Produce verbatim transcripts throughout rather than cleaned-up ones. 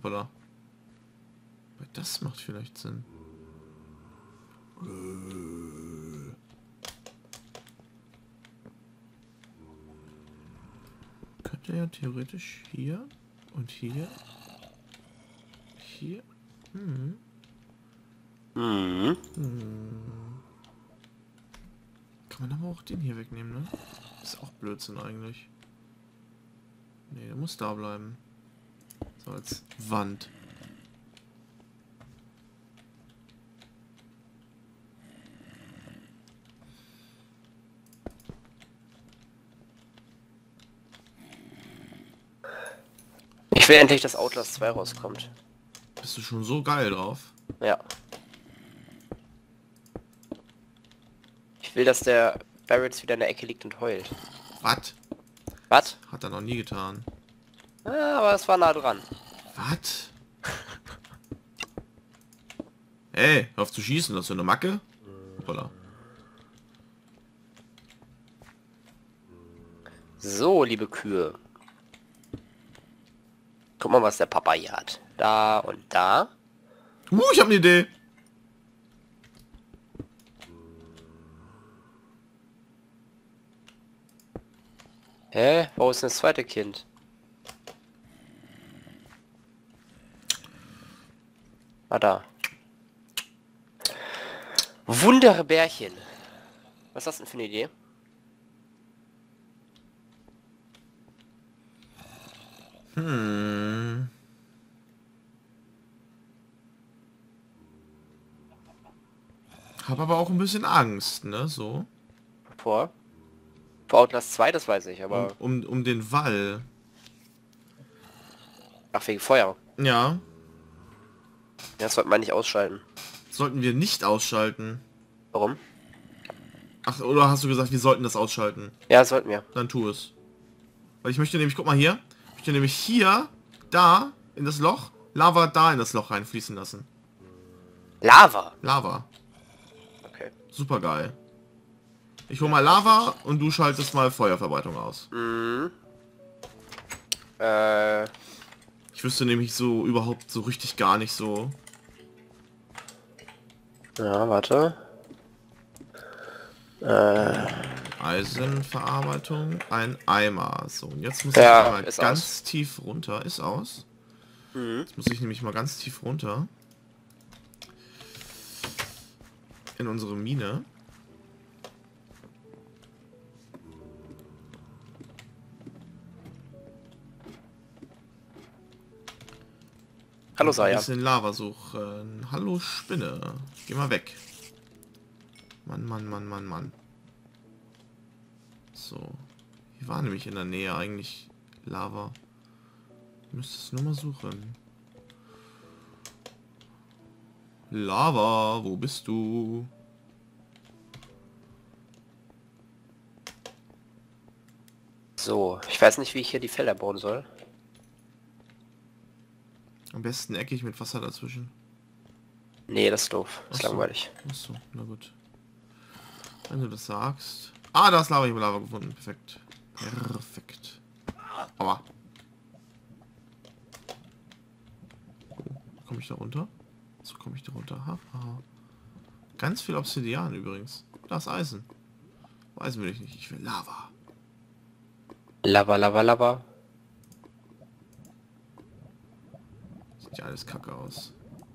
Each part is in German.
Hoppala. Das macht vielleicht Sinn. Könnte ja theoretisch hier und hier. Hier. Hm. Mhm. Hm. Kann man aber auch den hier wegnehmen, ne? Ist auch Blödsinn eigentlich. Ne, der muss da bleiben. So als Wand. Ich will endlich, dass Outlast zwei rauskommt. Bist du schon so geil drauf? Ja. Ich will, dass der Barretts wieder in der Ecke liegt und heult. Was? Was? Hat er noch nie getan. Ja, aber es war nah dran. Was? Ey, hör auf zu schießen, das ist so eine Macke. Hoppala. So, liebe Kühe. Guck mal, was der Papa hier hat. Da und da. Uh, ich habe eine Idee. Hä? Wo ist denn das zweite Kind? Ah, da. Wundere Bärchen. Was ist das denn für eine Idee? Hm. Hab aber auch ein bisschen Angst, ne, so. Vor? Vor Outlast zwei, das weiß ich, aber... Um, um, um den Wall. Ach, wegen Feuer. Ja. Das sollte man nicht ausschalten. Sollten wir nicht ausschalten. Warum? Ach, oder hast du gesagt, wir sollten das ausschalten? Ja, das sollten wir. Dann tu es. Weil ich möchte nämlich, guck mal hier. Ich möchte nämlich hier, da, in das Loch, Lava da in das Loch reinfließen lassen. Lava? Lava. Okay. Super geil. Ich hol mal Lava und du schaltest mal Feuerverbreitung aus. Mhm. Äh... Ich wüsste nämlich so überhaupt so richtig gar nicht so. Ja, warte. Äh... Eisenverarbeitung, ein Eimer. So, und jetzt muss Ja, ich mal ist ganz aus. tief runter. Ist aus. Mhm. Jetzt muss ich nämlich mal ganz tief runter. In unsere Mine. Hallo Ein Saya. bisschen Lava suchen. Hallo Spinne. Geh mal weg. Mann, Mann, Mann, Mann, Mann. So. Hier war nämlich in der Nähe eigentlich Lava. Du müsstest nur mal suchen. Lava, wo bist du? So, ich weiß nicht, wie ich hier die Felder bauen soll. Am besten eckig mit Wasser dazwischen. Nee, das ist doof. Das ist Ach so. langweilig. Achso, na gut. Wenn du das sagst. Ah, da ist Lava, ich habe Lava gefunden. Perfekt. Perfekt. Aua. Oh, komme ich da runter? So komme ich da runter. Ha, ha. Ganz viel Obsidian übrigens. Da ist Eisen. Eisen will ich nicht. Ich will Lava. Lava, Lava, Lava. Sieht ja alles kacke aus.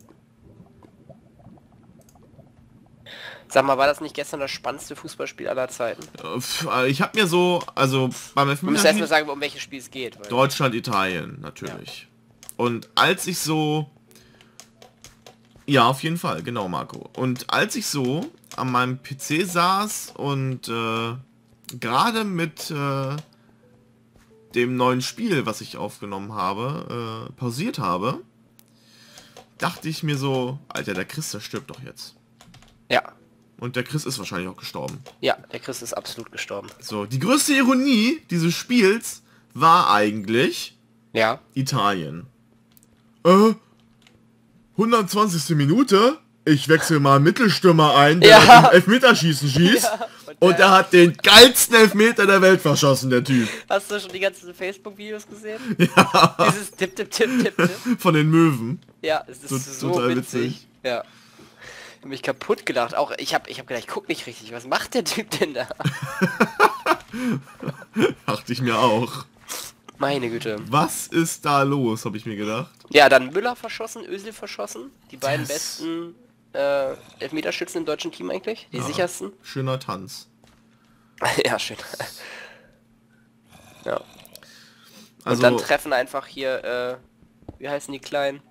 Sag mal, war das nicht gestern das spannendste Fußballspiel aller Zeiten? Äh, pf, äh, Ich habe mir so, also beim Wir müssen Elfmeterschießen- erstmal sagen, um welches Spiel es geht. Weil Deutschland, Italien, natürlich. Und als ich so... Ja, auf jeden Fall, genau, Marco. Und als ich so an meinem P C saß und äh, gerade mit äh, dem neuen Spiel, was ich aufgenommen habe, äh, pausiert habe, dachte ich mir so, Alter, der Chris, der stirbt doch jetzt. Ja, Und der Chris ist wahrscheinlich auch gestorben. ja, der Chris ist absolut gestorben. So, die größte Ironie dieses Spiels war eigentlich Ja. Italien. Äh, hundertzwanzigste Minute? ich wechsle mal einen Mittelstürmer ein, der Ja. im Elfmeterschießen schießt. Ja, und und der- er hat den geilsten Elfmeter der Welt verschossen, der Typ. Hast du schon die ganzen Facebook-Videos gesehen? Ja, Dieses Tipp, Tipp, Tipp, Tipp, Tipp. von den Möwen. Ja, es ist So- so, total witzig. witzig. Ja. Ich hab mich kaputt gedacht. Auch ich hab, ich hab gedacht, ich guck nicht richtig. Was macht der Typ denn da? Dachte ich mir auch. Meine Güte. Was ist da los, habe ich mir gedacht. Ja, dann Müller verschossen, Özil verschossen. Die beiden Das- besten äh, Elfmeterschützen im deutschen Team eigentlich. Die Ja. sichersten. Schöner Tanz. Ja, schön. Ja. Also, Und dann treffen einfach hier, äh, wie heißen die Kleinen?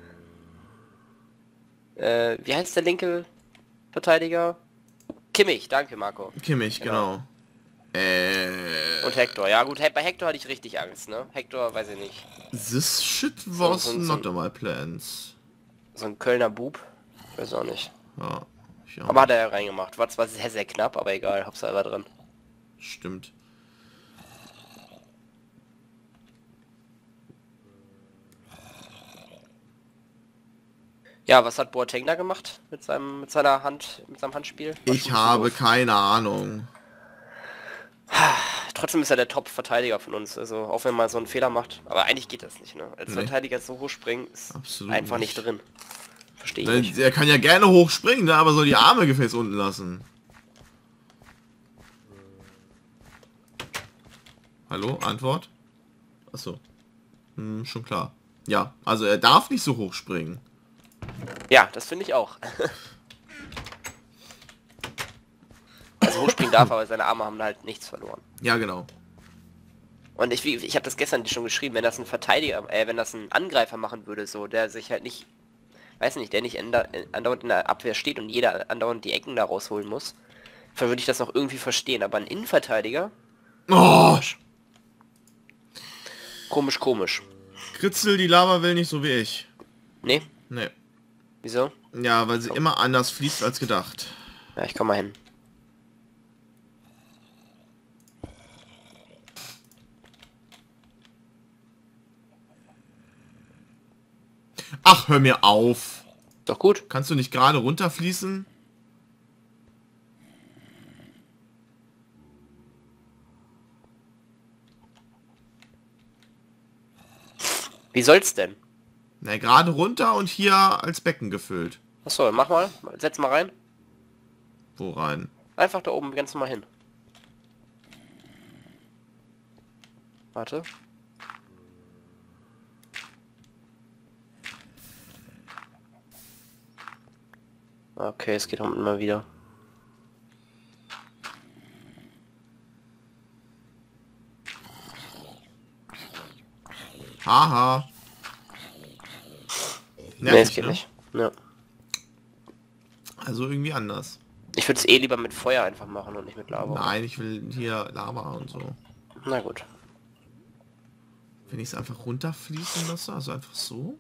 Äh, wie heißt der linke Verteidiger? Kimmich, danke Marco. Kimmich, genau. Äh, Und Hector. Ja gut, he- bei Hector hatte ich richtig Angst, ne? Hector, weiß ich nicht. this shit was so- so- not in my plans. So ein Kölner Bub. Ich weiß auch nicht. Ja, ich auch. Aber hat er ja reingemacht. War zwar sehr, sehr knapp, aber egal. Hauptsache er war drin. Stimmt. Ja, was hat Boateng da gemacht mit seinem mit seiner Hand, mit seinem Handspiel? War schon ein Ich bisschen habe doof. keine Ahnung. Trotzdem ist er der Top-Verteidiger von uns, also auch wenn man so einen Fehler macht. Aber eigentlich geht das nicht, ne? Als Nee. Verteidiger so hoch springen ist Absolut einfach nicht, nicht. drin. Verstehe ich Ne, nicht. Er kann ja gerne hochspringen, ne, aber soll die Arme gefälligst unten lassen. Hallo? Antwort? Achso. Hm, schon klar. Ja, also er darf nicht so hoch springen. Ja, das finde ich auch. Also hochspringen darf, aber seine Arme haben halt nichts verloren. Ja, genau. Und ich, wie- ich habe das gestern schon geschrieben, wenn das ein Verteidiger, äh, wenn das ein Angreifer machen würde, so, der sich halt nicht, weiß nicht, der nicht änder- andauernd in der Abwehr steht und jeder andauernd die Ecken da rausholen muss, dann würde ich das noch irgendwie verstehen. Aber ein Innenverteidiger, Oh! komisch, komisch. Kritzel, die Lava will nicht so wie ich. Nee, Nee. wieso? Ja, weil sie immer anders fließt als gedacht. Ja, ich komm mal hin. Ach, hör mir auf. Doch gut. Kannst du nicht gerade runterfließen? Wie soll's denn? Na, gerade runter und hier als Becken gefüllt. Achso, mach mal. Setz mal rein. Wo rein? Einfach da oben ganz normal hin. Warte. Okay, es geht unten mal wieder. Haha. Nee, Nervig, es geht ne? nicht. Ja. Also irgendwie anders. Ich würde es eh lieber mit Feuer einfach machen und nicht mit Lava. Nein, ich will hier Lava und so. Na gut. Wenn ich es einfach runterfließen lasse, also einfach so.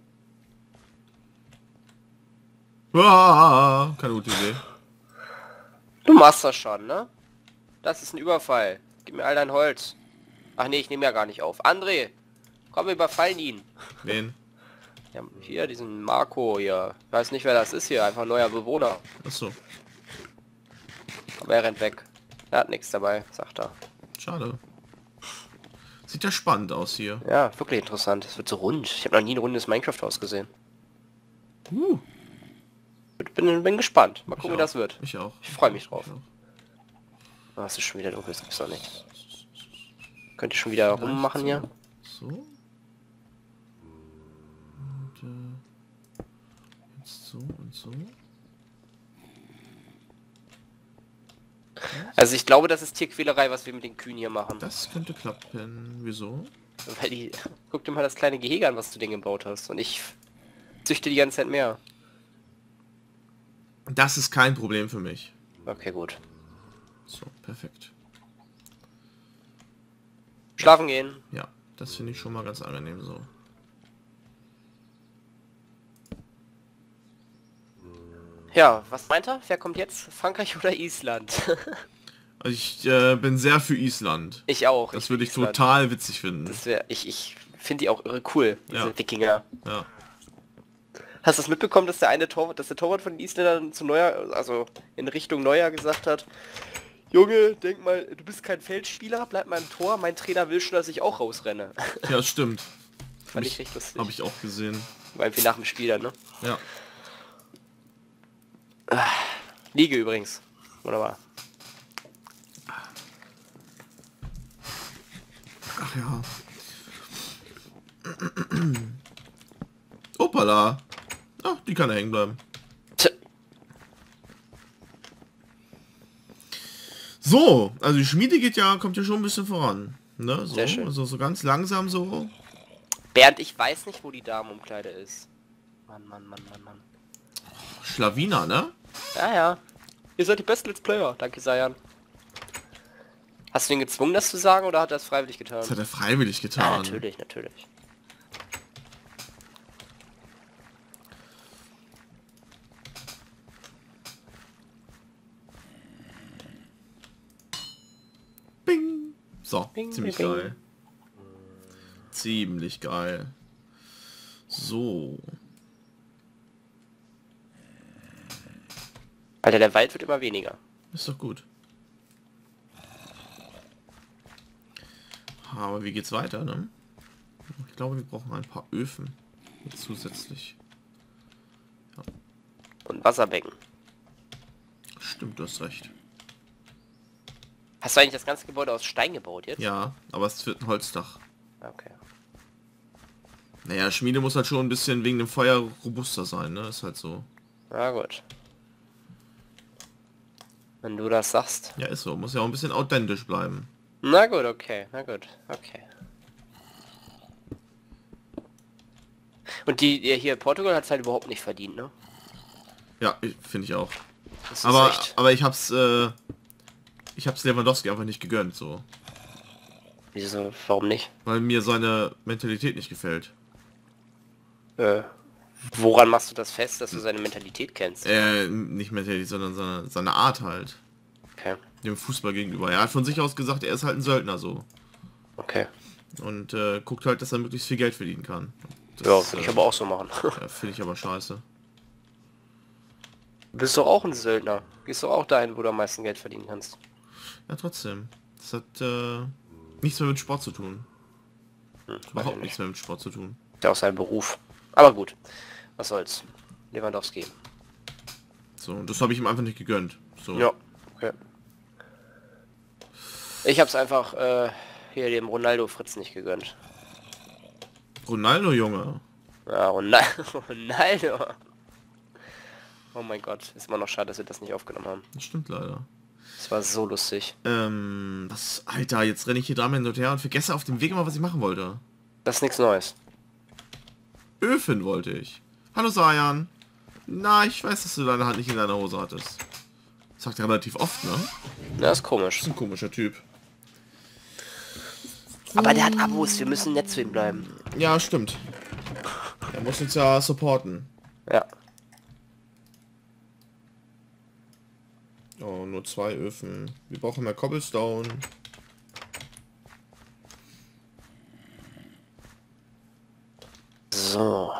Ah, keine gute Idee. Du machst das schon, ne? Das ist ein Überfall. Gib mir all dein Holz. Ach nee, ich nehme ja gar nicht auf. André, komm, wir überfallen ihn. Wen? Ja, hier, diesen Marco hier. Ich weiß nicht, wer das ist hier. Einfach ein neuer Bewohner. Achso, Aber er rennt weg. Er hat nichts dabei, sagt er. schade. Sieht ja spannend aus hier. Ja, wirklich interessant. Es wird so rund. Ich habe noch nie ein rundes Minecraft-Haus gesehen. Uh, Bin, bin gespannt. Mal gucken, ich wie das auch. wird. Ich auch. Ich freue mich drauf. Ich auch. Oh, es ist schon wieder dunkel, das gibt's doch nicht. Könnt ihr schon wieder rummachen hier? So. Und, äh, jetzt so und so. Also ich glaube, das ist Tierquälerei, was wir mit den Kühen hier machen. Das könnte klappen. Wieso? Weil die... Guck dir mal das kleine Gehege an, was du denen gebaut hast. Und ich züchte die ganze Zeit mehr. Das ist kein Problem für mich. Okay, gut. So, perfekt. Schlafen gehen. Ja, das finde ich schon mal ganz angenehm so. Ja, was meint er? Wer kommt jetzt? Frankreich oder Island? Also ich äh, bin sehr für Island. Ich auch. Das würde ich Island. total witzig finden. Das wär, ich ich finde die auch irre cool, diese Ja. Wikinger. Ja. Hast du es mitbekommen, dass der eine Torwart, dass der Torwart von den Isländern zu Neuer, also in Richtung Neuer gesagt hat, Junge, denk mal, du bist kein Feldspieler, bleib mal im Tor, mein Trainer will schon, dass ich auch rausrenne. Ja, stimmt. Fand ich richtig lustig. Habe ich auch gesehen. War irgendwie nach dem Spiel dann, ne? Ja. Liege übrigens. Wunderbar. Ach ja. Opala. Ach, die kann da hängen bleiben. Tja. So, also die Schmiede geht ja, kommt ja schon ein bisschen voran. Ne? So, Sehr schön. also so ganz langsam so. Bernd, ich weiß nicht, wo die Damenumkleide ist. Mann, Mann, Mann, Mann, Mann. Schlawiner, ne? Ja, ja. Ihr seid die besten Let's Player. Danke, Sayan. Hast du ihn gezwungen, das zu sagen, oder hat er es freiwillig getan? Das hat er freiwillig Ja, getan. natürlich, natürlich. Bing. So, Bing, ziemlich bing, bing. geil. Ziemlich geil. So. Alter, der Wald wird immer weniger. Ist doch gut. Aber wie geht's weiter, ne? Ich glaube, wir brauchen ein paar Öfen. Jetzt zusätzlich. Und Wasserbecken. Stimmt, du hast recht. Hast du eigentlich das ganze Gebäude aus Stein gebaut jetzt? Ja, aber es wird ein Holzdach. Okay. Naja, Schmiede muss halt schon ein bisschen wegen dem Feuer robuster sein, ne? Ist halt so. Na gut. Wenn du das sagst. Ja, ist so. Muss ja auch ein bisschen authentisch bleiben. Na gut, okay. Na gut, okay. Und die, die hier Portugal hat es halt überhaupt nicht verdient, ne? Ja, finde ich auch. Das ist Aber, echt. aber ich hab's, äh, ich hab's Lewandowski einfach nicht gegönnt, so. Wieso, warum nicht? Weil mir seine Mentalität nicht gefällt. Äh, woran machst du das fest, dass du seine Mentalität kennst? Äh, nicht Mentalität, sondern seine, seine Art halt. Okay, Dem Fußball gegenüber. Er hat von sich aus gesagt, er ist halt ein Söldner so. okay. Und äh, guckt halt, dass er möglichst viel Geld verdienen kann. Das, Ja, würde ich äh, aber auch so machen. ja, finde ich aber scheiße. Du bist doch auch ein Söldner. Gehst doch auch dahin, wo du am meisten Geld verdienen kannst. Ja, trotzdem. Das hat äh, nichts mehr mit Sport zu tun. Hm, weiß ich Überhaupt nicht. nichts mehr mit Sport zu tun. Ist ja auch sein Beruf. Aber gut. Was soll's. Lewandowski. So, und das habe ich ihm einfach nicht gegönnt. So. Ja, okay. Ich hab's einfach äh, hier dem Ronaldo Fritz nicht gegönnt. Ronaldo, Junge. Ja, Ronaldo. Ronaldo. Oh mein Gott, ist immer noch schade, dass wir das nicht aufgenommen haben. Das stimmt leider. Das war so lustig. Ähm, was, Alter, jetzt renne ich hier dreimal hin und her und vergesse auf dem Weg immer, was ich machen wollte. Das ist nichts Neues. Öfen wollte ich. Hallo Sayan. Na, ich weiß, dass du deine Hand nicht in deiner Hose hattest. Sagt er relativ oft, ne? Ja, ist komisch. Ist ein komischer Typ. Aber der hat Abos, wir müssen nett zu ihm bleiben. Ja, stimmt. Er muss uns ja supporten. Ja. Oh, nur zwei Öfen. Wir brauchen mehr Cobblestone. So.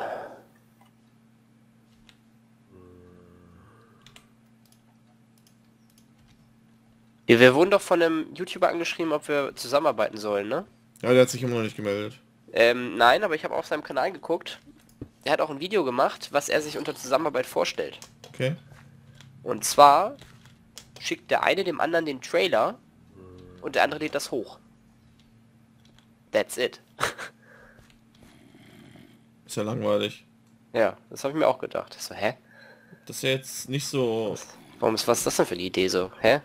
Wir, wir wurden doch von einem YouTuber angeschrieben, ob wir zusammenarbeiten sollen, ne? Ja, der hat sich immer noch nicht gemeldet. Ähm, nein, aber ich habe auf seinem Kanal geguckt. Er hat auch ein Video gemacht, was er sich unter Zusammenarbeit vorstellt. Okay. Und zwar schickt der eine dem anderen den Trailer und der andere lädt das hoch. That's it. Ist ja langweilig. Ja, das habe ich mir auch gedacht. Ich so, hä? Das ist ja jetzt nicht so... Warum ist, was ist das denn für eine Idee so? Hä?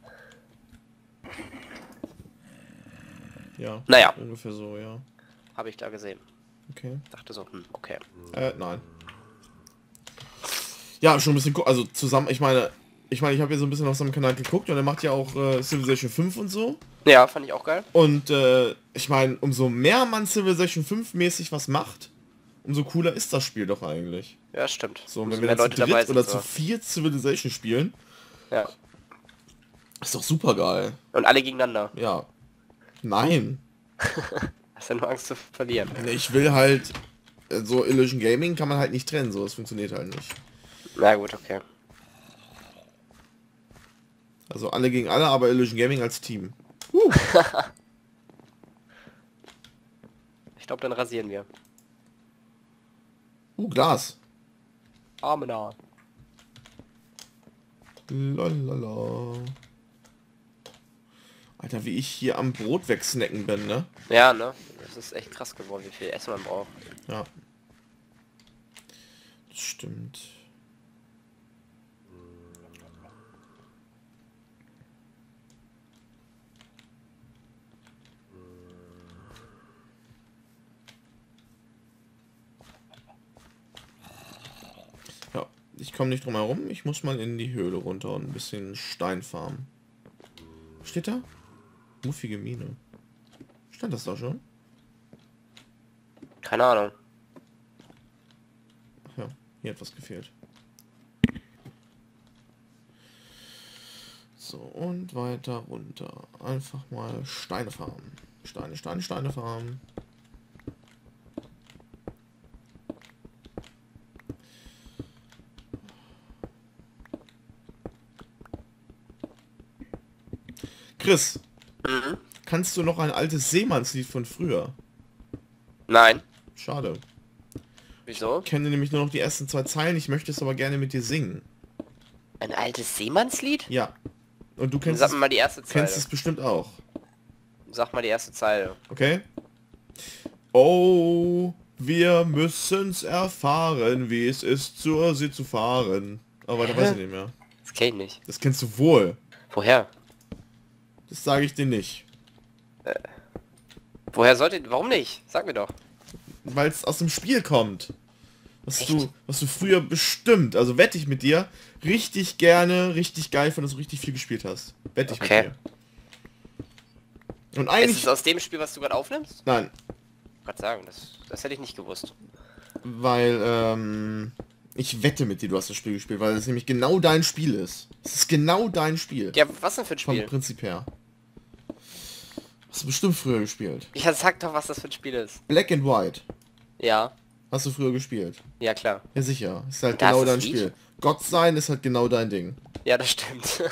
Ja. Naja. Ungefähr so, ja. Habe ich da gesehen. Okay. Dachte so, hm, okay. Äh, nein. Ja, schon ein bisschen... gu- Also zusammen, ich meine... Ich meine, ich habe ja so ein bisschen auf seinem Kanal geguckt und er macht ja auch äh, Civilization fünf und so. Ja, fand ich auch geil. Und äh, ich meine, umso mehr man Civilization fünf mäßig was macht, umso cooler ist das Spiel doch eigentlich. Ja, stimmt. So, und Umso wenn wir mehr dann zu dritt sind, oder so. zu vier Civilization spielen, Ja. ist doch super geil. Und alle gegeneinander. Ja. Nein. Hast ja nur Angst zu verlieren. Nee, Ich will halt so Illusion Gaming kann man halt nicht trennen, so, das funktioniert halt nicht. Na gut, okay. Also alle gegen alle, aber Illusion Gaming als Team. Uh. Ich glaube, dann rasieren wir. Uh, Glas. Armena. Lalala. Alter, wie ich hier am Brot wegsnacken bin, ne? Ja, ne? Das ist echt krass geworden, wie viel Essen man braucht. Ja. Das stimmt. Ja, ich komme nicht drum herum. Ich muss mal in die Höhle runter und ein bisschen Stein farmen. Steht da? Muffige Mine. Stand das da schon? Keine Ahnung. Ach ja, hier hat was gefehlt. So, und weiter runter. Einfach mal Steine farmen. Steine, Steine, Steine farmen. Chris, Mhm. kannst du noch ein altes Seemannslied von früher? Nein. Schade. Wieso? Ich kenne nämlich nur noch die ersten zwei Zeilen, ich möchte es aber gerne mit dir singen. Ein altes Seemannslied? Ja. Und du Dann kennst, sag es, mir mal die erste Zeile. kennst es bestimmt auch. Sag mal die erste Zeile. Okay? Oh, wir müssen's erfahren, wie es ist, zur See zu fahren. Aber weiter weiß ich nicht mehr. Das kenn ich nicht. Das kennst du wohl. Woher? Das sage ich dir nicht. Woher sollte... Warum nicht? Sag mir doch. Weil es aus dem Spiel kommt. Was Echt? du, was du früher bestimmt, also wette ich mit dir, richtig gerne, richtig geil fandest, du richtig viel gespielt hast. Wette ich Okay. mit dir. Und Ist eigentlich... es aus dem Spiel, was du gerade aufnimmst? Nein, Ich wollte sagen, das, das hätte ich nicht gewusst. weil, ähm... ich wette mit dir, du hast das Spiel gespielt, weil es nämlich genau dein Spiel ist. Es ist genau dein Spiel. Ja, was denn für ein Vom Spiel? Prinzip her. Hast du bestimmt früher gespielt. Ja, sag doch, was das für ein Spiel ist. Black and White. Ja, Hast du früher gespielt. ja klar. Ja sicher. Ist halt Da ist genau das dein Lied? Spiel. Gott sein ist halt genau dein Ding. Ja, das stimmt.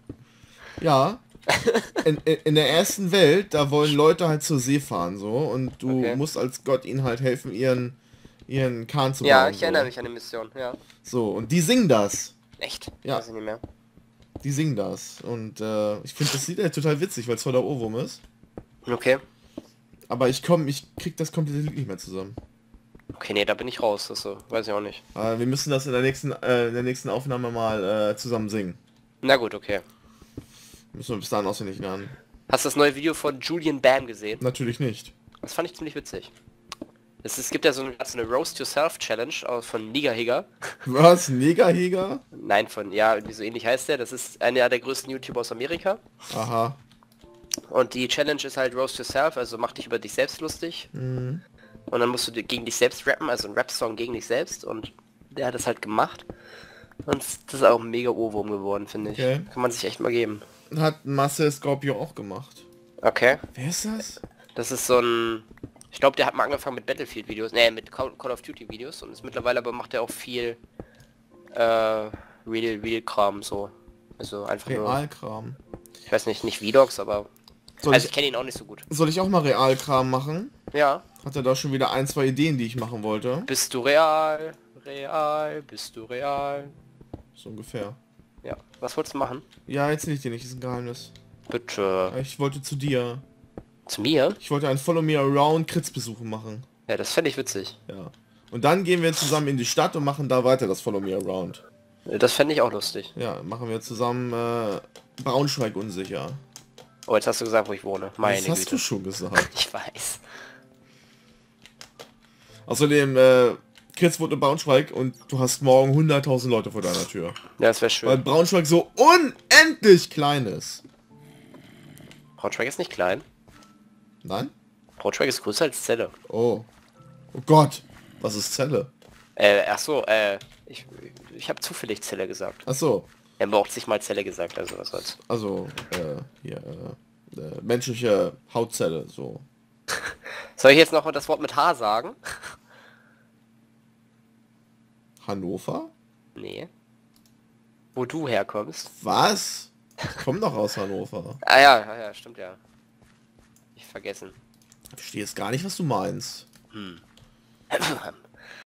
Ja. In, in, in der ersten Welt, da wollen Leute halt zur See fahren so und du Okay. musst als Gott ihnen halt helfen, ihren ihren Kahn zu bauen. Ja, ich so. erinnere mich an die Mission, ja. So, und die singen das. Echt? Ja. Weiß ich nicht mehr. Die singen das. Und äh, ich finde das Lied halt total witzig, weil es voll der Ohrwurm ist. Okay. Aber ich komm, ich krieg das komplette Lied nicht mehr zusammen. Okay, nee, da bin ich raus, das so. Weiß ich auch nicht. Äh, wir müssen das in der nächsten, äh, in der nächsten Aufnahme mal äh, zusammen singen. Na gut, okay. Müssen wir bis dahin auswendig lernen. Hast du das neue Video von Julian Bam gesehen? Natürlich nicht. Das fand ich ziemlich witzig. Es, es gibt ja so eine, so eine Roast Yourself Challenge aus- von Nigahiga. Was? Negerheger? Nein, von, ja, irgendwie so ähnlich heißt der. Das ist einer der größten YouTuber aus Amerika. Aha. Und die Challenge ist halt Roast Yourself, also mach dich über dich selbst lustig. Mhm. Und dann musst du gegen dich selbst rappen, also ein Rap-Song gegen dich selbst. Und der hat das halt gemacht. Und das ist auch ein mega Ohrwurm geworden, finde ich. Okay. Kann man sich echt mal geben. Hat Marcel Scorpio auch gemacht. Okay. Wer ist das? Das ist so ein... Ich glaube, der hat mal angefangen mit Battlefield-Videos, ne, mit Call, Call of Duty-Videos. Und ist mittlerweile aber macht er auch viel... Äh, Real, Real Kram so. Also einfach nur... Realkram. Ich weiß nicht, nicht Vlogs, aber... Soll, Also ich ich, kenne ihn auch nicht so gut. soll ich auch mal Realkram machen? Ja. Hat er da schon wieder ein, zwei Ideen, die ich machen wollte? Bist du real? Real? Bist du real? So ungefähr. Ja. Was wolltest du machen? Ja, erzähl ich dir nicht, ist ein Geheimnis. Bitte. Ich wollte zu dir. Zu mir? Ich wollte ein Follow Me Around Kritz-Besuche machen. Ja, das fände ich witzig. Ja. Und dann gehen wir zusammen in die Stadt und machen da weiter das Follow Me Around. Das fände ich auch lustig. Ja, machen wir zusammen äh, Braunschweig unsicher. Oh, jetzt hast du gesagt, wo ich wohne. Meine Das hast Güte. du schon gesagt. Ich weiß. Außerdem, äh, Kritz wohnt in Braunschweig und du hast morgen hunderttausend Leute vor deiner Tür. Ja, das wäre schön. Weil Braunschweig so unendlich klein ist. Braunschweig ist nicht klein. Nein? Braunschweig ist größer als Celle. Oh. Oh Gott. Was ist Celle? Äh, ach so, äh, ich, ich habe zufällig Zelle gesagt. Ach so. Er braucht sich mal Zelle gesagt, also was soll's. Also, äh, hier, äh, äh, menschliche Hautzelle, so. Soll ich jetzt noch mal das Wort mit H sagen? Hannover? Nee. Wo du herkommst. Was? Ich komm doch aus Hannover. Ah ja, ah, ja, stimmt ja. Ich vergessen. Ich verstehe jetzt gar nicht, was du meinst. Hm.